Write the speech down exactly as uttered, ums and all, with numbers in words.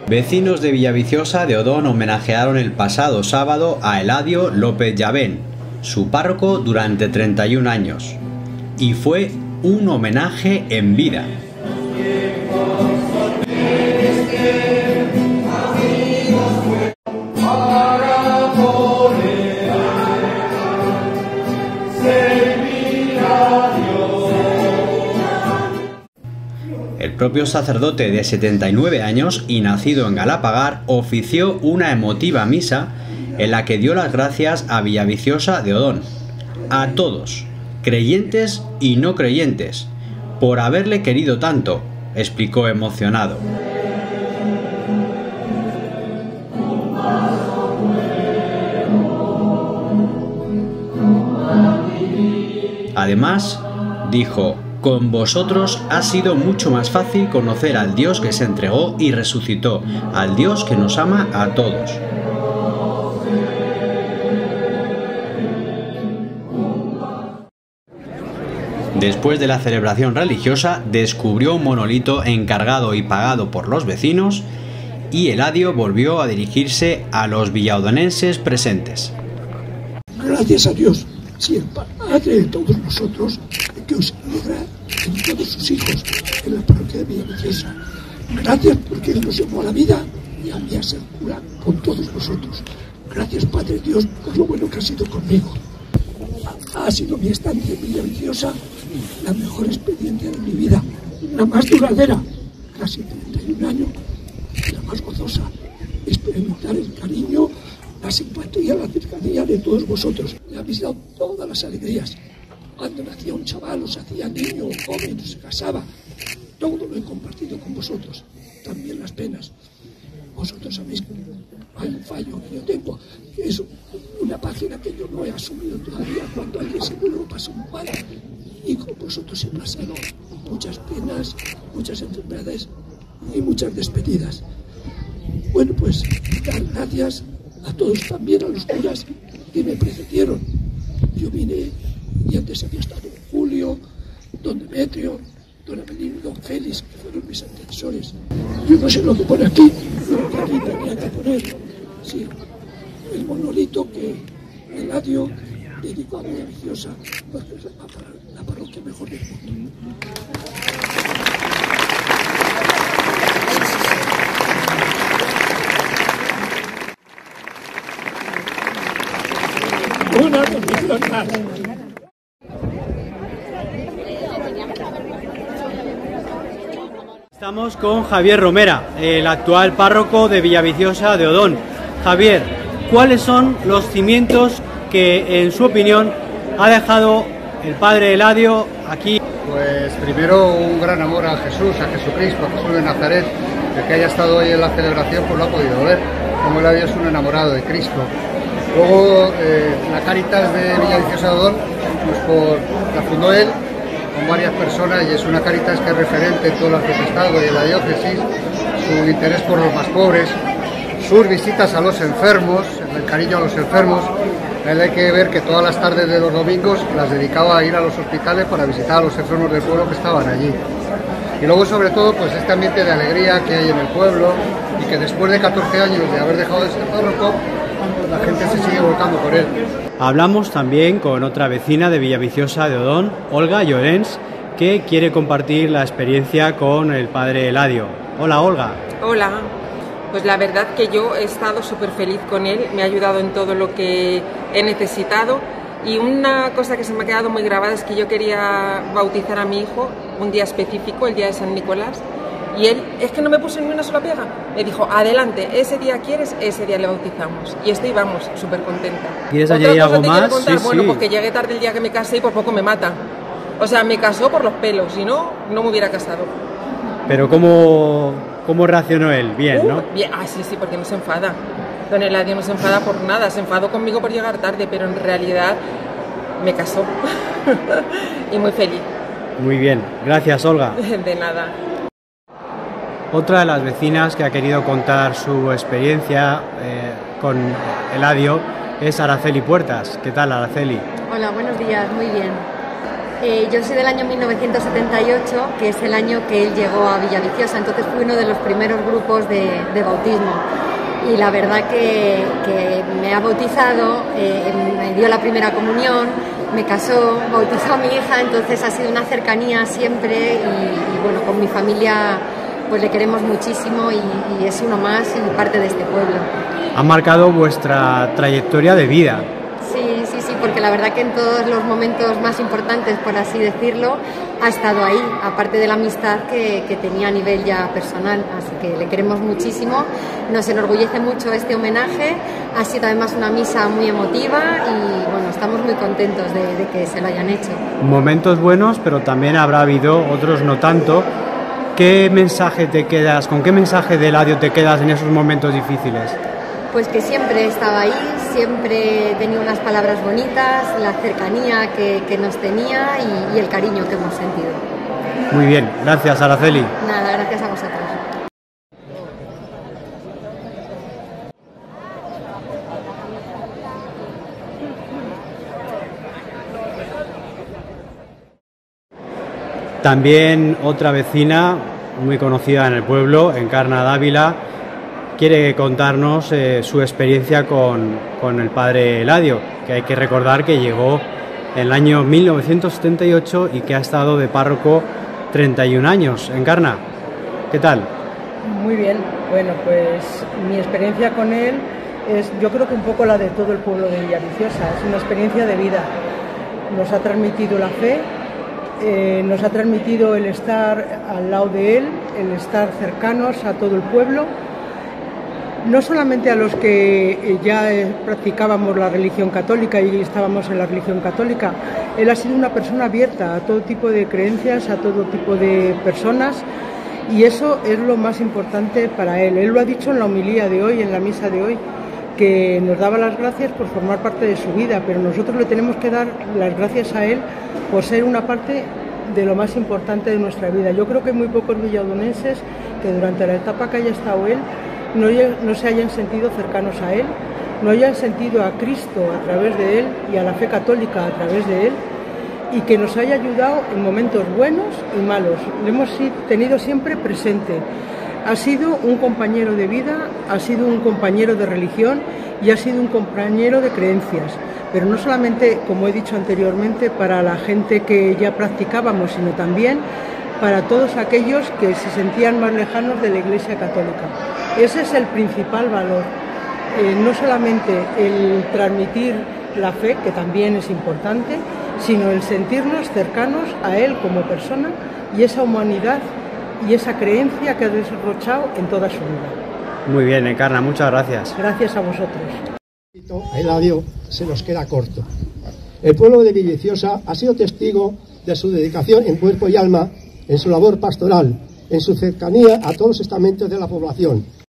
Vecinos de Villaviciosa de Odón homenajearon el pasado sábado a Eladio López Llavén, su párroco durante treinta y un años. Y fue un homenaje en vida. El propio sacerdote de setenta y nueve años y nacido en Galapagar ofició una emotiva misa en la que dio las gracias a Villaviciosa de Odón, a todos, creyentes y no creyentes, por haberle querido tanto, explicó emocionado. Además, dijo: con vosotros ha sido mucho más fácil conocer al Dios que se entregó y resucitó, al Dios que nos ama a todos. Después de la celebración religiosa, descubrió un monolito encargado y pagado por los vecinos y Eladio volvió a dirigirse a los villaodonenses presentes. Gracias a Dios, si el Padre de todos nosotros, que os alegra en todos sus hijos en la parroquia de Villaviciosa. Gracias porque Él nos llamó a la vida y a mí a ser cura con todos nosotros. Gracias, Padre Dios, por lo bueno que ha sido conmigo. Ha sido mi estancia en Villaviciosa la mejor experiencia de mi vida, la más duradera, casi treinta y un años, la más gozosa. Experimentar el cariño, la simpatía, la cercanía de todos vosotros. Me habéis dado todas las alegrías. Cuando nacía un chaval, o se hacía niño o joven, o se casaba, todo lo he compartido con vosotros, también las penas. Vosotros sabéis que hay un fallo que yo tengo, que es una página que yo no he asumido todavía cuando alguien seguro lo pasa muy mal. Y con vosotros he pasado muchas penas, muchas enfermedades y muchas despedidas. Bueno, pues dar gracias a todos, también a los curas que me precedieron. Yo vine y antes había estado Julio, don Demetrio, don Avelino y don Félix, que fueron mis antecesores. Yo no sé lo que pone aquí, lo que aquí tenía que poner. Sí, el monolito que Eladio dedicó a Villaviciosa, porque es la, la parroquia mejor del mundo. Una bendición más. Estamos con Javier Romera, el actual párroco de Villaviciosa de Odón. Javier, ¿cuáles son los cimientos que, en su opinión, ha dejado el padre Eladio aquí? Pues primero un gran amor a Jesús, a Jesucristo, a Jesús de Nazaret. El que haya estado hoy en la celebración pues lo ha podido ver, como Eladio es un enamorado de Cristo. Luego eh, la Cáritas de Villaviciosa de Odón, pues por, la fundó él con varias personas y es una Cáritas que es referente en todo el arzobispado y en la diócesis. Su interés por los más pobres, sus visitas a los enfermos, el cariño a los enfermos. Él hay que ver que todas las tardes de los domingos las dedicaba a ir a los hospitales para visitar a los enfermos del pueblo que estaban allí. Y luego sobre todo pues este ambiente de alegría que hay en el pueblo y que después de catorce años de haber dejado de ser párroco, la gente se sigue volcando por él. Hablamos también con otra vecina de Villaviciosa de Odón, Olga Llorens, que quiere compartir la experiencia con el padre Eladio. Hola, Olga. Hola. Pues la verdad que yo he estado súper feliz con él, me ha ayudado en todo lo que he necesitado y una cosa que se me ha quedado muy grabada es que yo quería bautizar a mi hijo un día específico, el día de San Nicolás, y él es que no me puso ni una sola pega, me dijo adelante, ese día quieres, ese día le bautizamos y estoy, vamos, súper contenta. ¿Quieres añadir algo más? Sí, bueno, sí. Pues que llegué tarde el día que me casé y por poco me mata, o sea, me casó por los pelos, si no, no me hubiera casado. Pero ¿cómo, cómo reaccionó él? Bien, uh, ¿no? Bien, ah, sí, sí, porque no se enfada. Don Eladio no se enfada por nada, se enfadó conmigo por llegar tarde, pero en realidad me casó y muy feliz. Muy bien, gracias, Olga. De nada. Otra de las vecinas que ha querido contar su experiencia eh, con Eladio es Araceli Puertas. ¿Qué tal, Araceli? Hola, buenos días, muy bien. Eh, yo soy del año mil novecientos setenta y ocho, que es el año que él llegó a Villaviciosa, entonces fui uno de los primeros grupos de, de bautismo. Y la verdad que, que me ha bautizado, eh, me dio la primera comunión, me casó, bautizó a mi hija, entonces ha sido una cercanía siempre y, y bueno, con mi familia pues le queremos muchísimo y, y es uno más y parte de este pueblo. Ha marcado vuestra trayectoria de vida. Sí, sí, sí, porque la verdad que en todos los momentos más importantes, por así decirlo, ha estado ahí, aparte de la amistad que, que tenía a nivel ya personal, así que le queremos muchísimo, nos enorgullece mucho este homenaje, ha sido además una misa muy emotiva y bueno, estamos muy contentos de, de que se lo hayan hecho. Momentos buenos, pero también habrá habido otros no tanto. ¿Qué mensaje te quedas, con qué mensaje de Eladio te quedas en esos momentos difíciles? Pues que siempre estaba ahí, siempre tenía unas palabras bonitas, la cercanía que, que nos tenía y, y el cariño que hemos sentido. Muy bien, gracias Araceli. Nada, gracias a vosotros. También otra vecina muy conocida en el pueblo, Encarna Dávila, quiere contarnos eh, su experiencia con, con el padre Eladio, que hay que recordar que llegó en el año mil novecientos setenta y ocho y que ha estado de párroco treinta y un años. Encarna, ¿qué tal? Muy bien, bueno, pues mi experiencia con él es, yo creo que un poco la de todo el pueblo de Villaviciosa, es una experiencia de vida. Nos ha transmitido la fe, eh, nos ha transmitido el estar al lado de él, el estar cercanos a todo el pueblo, no solamente a los que ya practicábamos la religión católica y estábamos en la religión católica. Él ha sido una persona abierta a todo tipo de creencias, a todo tipo de personas, y eso es lo más importante para él. Él lo ha dicho en la homilía de hoy, en la misa de hoy, que nos daba las gracias por formar parte de su vida, pero nosotros le tenemos que dar las gracias a él por ser una parte de lo más importante de nuestra vida. Yo creo que hay muy pocos villadonenses que durante la etapa que haya estado él No, no se hayan sentido cercanos a él, no hayan sentido a Cristo a través de él y a la fe católica a través de él, y que nos haya ayudado en momentos buenos y malos. Lo hemos tenido siempre presente. Ha sido un compañero de vida, ha sido un compañero de religión y ha sido un compañero de creencias, pero no solamente, como he dicho anteriormente, para la gente que ya practicábamos, sino también para todos aquellos que se sentían más lejanos de la Iglesia Católica. Ese es el principal valor, eh, no solamente el transmitir la fe, que también es importante, sino el sentirnos cercanos a él como persona y esa humanidad y esa creencia que ha desarrollado en toda su vida. Muy bien, Encarna, muchas gracias. Gracias a vosotros. A Eladio se nos queda corto. El pueblo de Villaviciosa ha sido testigo de su dedicación en cuerpo y alma, en su labor pastoral, en su cercanía a todos los estamentos de la población,